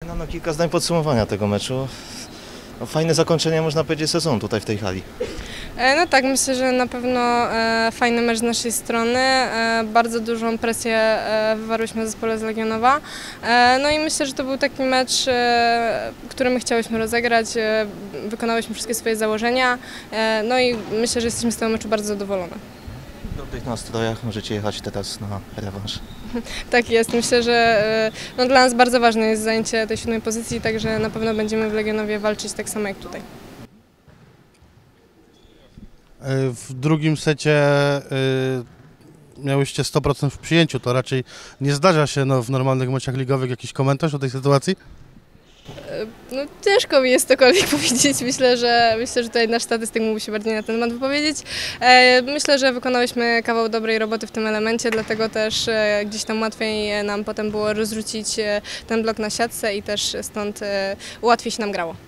No, kilka zdań podsumowania tego meczu. No, fajne zakończenie, można powiedzieć, sezonu tutaj w tej hali. No tak, myślę, że na pewno fajny mecz z naszej strony. Bardzo dużą presję wywarłyśmy w zespole z Legionowa. No i myślę, że to był taki mecz, który my chciałyśmy rozegrać. Wykonałyśmy wszystkie swoje założenia. No i myślę, że jesteśmy z tego meczu bardzo zadowolone. W dobrych nastrojach możecie jechać teraz na rewanż. Tak jest, myślę, że no, dla nas bardzo ważne jest zajęcie tej 7. pozycji, także na pewno będziemy w Legionowie walczyć tak samo jak tutaj. W drugim secie miałyście 100% w przyjęciu, to raczej nie zdarza się w normalnych meczach ligowych. Jakiś komentarz o tej sytuacji? No, ciężko mi jest cokolwiek powiedzieć. Myślę, że tutaj nasz statystyk mógłby się bardziej na ten temat wypowiedzieć. Myślę, że wykonałyśmy kawał dobrej roboty w tym elemencie, dlatego też gdzieś tam łatwiej nam potem było rozrzucić ten blok na siatce i też stąd łatwiej się nam grało.